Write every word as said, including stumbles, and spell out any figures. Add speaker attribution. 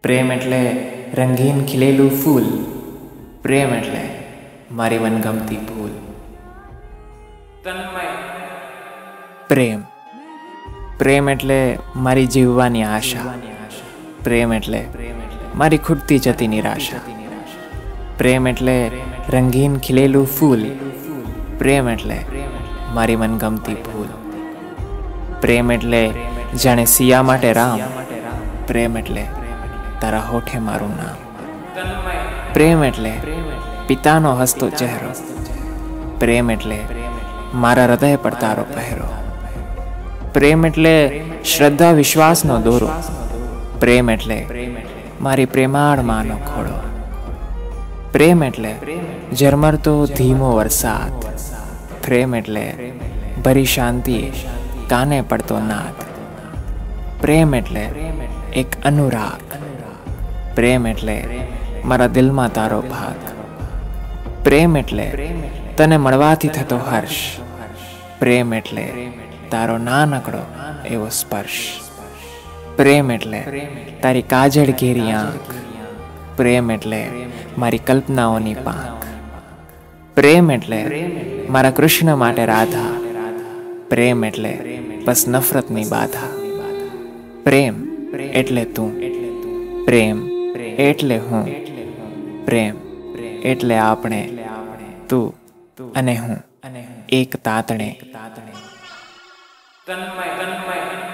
Speaker 1: પ્રેમ એટલે રંગીન ખીલેલું ફૂલ. પ્રેમ એટલે મારી મનગમતી ભૂલ. પ્રેમ પ્રેમ એટલે મારી જીવવાની આશા. પ્રેમ એટલે મારી ખૂટતી જતી નિરાશા. પ્રેમ એટલે રંગીન ખીલેલું ફૂલ. પ્રેમ એટલે મારી મનગમતી ભૂલ. પ્રેમ એટલે જાણે સિયા માટે રામ. પ્રેમ એટલે તારા હોઠે મારું નામ. પ્રેમ એટલે પિતાનો હસતો ચહેરો. પ્રેમ એટલે મારા હૃદય પર તારો પહેરો. પ્રેમ એટલે શ્રદ્ધા વિશ્વાસનો દોરો. પ્રેમ એટલે મારી પ્રેમાળ માનો ખોળો. પ્રેમ એટલે ઝરમરતો ધીમો વરસાદ. પ્રેમ એટલે ભરી શાંતિ કાને પડતો નાદ. પ્રેમ એટલે એક અનુરાગ. પ્રેમ એટલે મારા દિલમાં તારો ભાગ. પ્રેમ એટલે તને મળવાથી થતો હર્ષ. પ્રેમ એટલે તારો નાનકડો એવો સ્પર્શ. પ્રેમ એટલે તારી કાજળ ઘેરી આંખ. પ્રેમ એટલે મારી કલ્પનાઓની પાંખ. પ્રેમ એટલે મારા કૃષ્ણ માટે રાધા. પ્રેમ એટલે બસ નફરતની બાધા. પ્રેમ એટલે તું. પ્રેમ એટલે હું. પ્રેમ એટલે આપણે, તું અને હું, એક તાતણે. તન્મય તન્મય